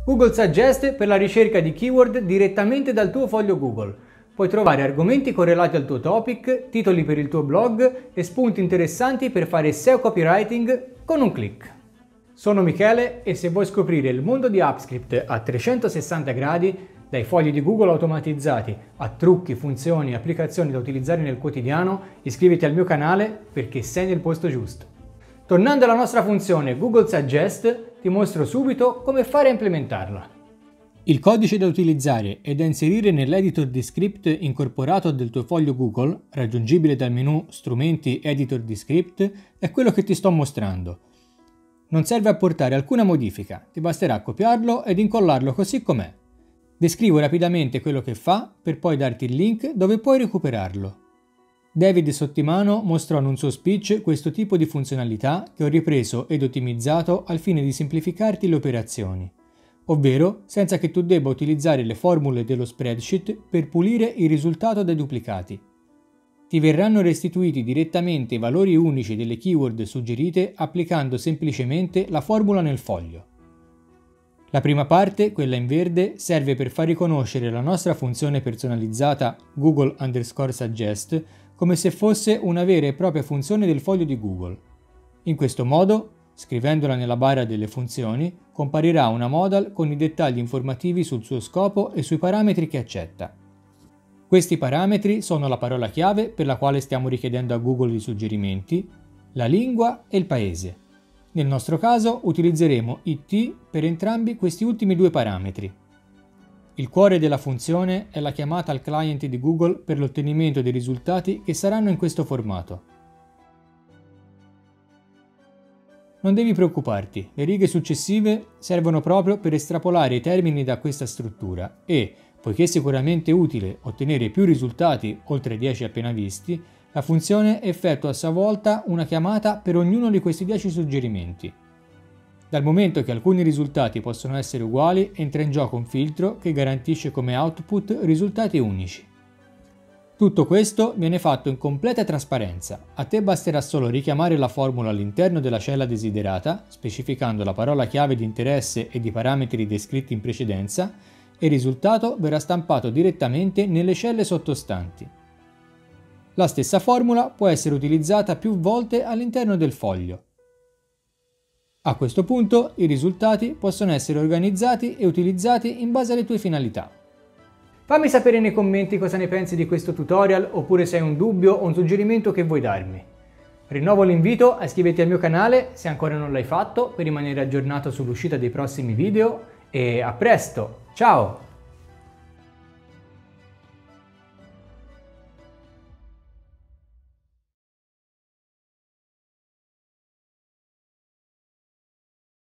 Google Suggest per la ricerca di keyword direttamente dal tuo foglio Google. Puoi trovare argomenti correlati al tuo topic, titoli per il tuo blog e spunti interessanti per fare SEO copywriting con un click. Sono Michele e se vuoi scoprire il mondo di AppScript a 360 gradi, dai fogli di Google automatizzati a trucchi, funzioni e applicazioni da utilizzare nel quotidiano, iscriviti al mio canale perché sei nel posto giusto. Tornando alla nostra funzione Google Suggest, ti mostro subito come fare a implementarla. Il codice da utilizzare e da inserire nell'editor di script incorporato del tuo foglio Google, raggiungibile dal menu Strumenti Editor di Script, è quello che ti sto mostrando. Non serve apportare alcuna modifica, ti basterà copiarlo ed incollarlo così com'è. Descrivo rapidamente quello che fa per poi darti il link dove puoi recuperarlo. David Sottimano mostrò in un suo speech questo tipo di funzionalità che ho ripreso ed ottimizzato al fine di semplificarti le operazioni, ovvero senza che tu debba utilizzare le formule dello spreadsheet per pulire il risultato dai duplicati. Ti verranno restituiti direttamente i valori unici delle keyword suggerite applicando semplicemente la formula nel foglio. La prima parte, quella in verde, serve per far riconoscere la nostra funzione personalizzata Google_Suggest come se fosse una vera e propria funzione del foglio di Google. In questo modo, scrivendola nella barra delle funzioni, comparirà una modal con i dettagli informativi sul suo scopo e sui parametri che accetta. Questi parametri sono la parola chiave per la quale stiamo richiedendo a Google i suggerimenti, la lingua e il paese. Nel nostro caso utilizzeremo IT per entrambi questi ultimi due parametri. Il cuore della funzione è la chiamata al client di Google per l'ottenimento dei risultati che saranno in questo formato. Non devi preoccuparti, le righe successive servono proprio per estrapolare i termini da questa struttura e, poiché è sicuramente utile ottenere più risultati oltre 10 appena visti, la funzione effettua a sua volta una chiamata per ognuno di questi 10 suggerimenti. Dal momento che alcuni risultati possono essere uguali, entra in gioco un filtro che garantisce come output risultati unici. Tutto questo viene fatto in completa trasparenza. A te basterà solo richiamare la formula all'interno della cella desiderata, specificando la parola chiave di interesse e i parametri descritti in precedenza, e il risultato verrà stampato direttamente nelle celle sottostanti. La stessa formula può essere utilizzata più volte all'interno del foglio. A questo punto i risultati possono essere organizzati e utilizzati in base alle tue finalità. Fammi sapere nei commenti cosa ne pensi di questo tutorial oppure se hai un dubbio o un suggerimento che vuoi darmi. Rinnovo l'invito a iscriverti al mio canale se ancora non l'hai fatto per rimanere aggiornato sull'uscita dei prossimi video e a presto, ciao!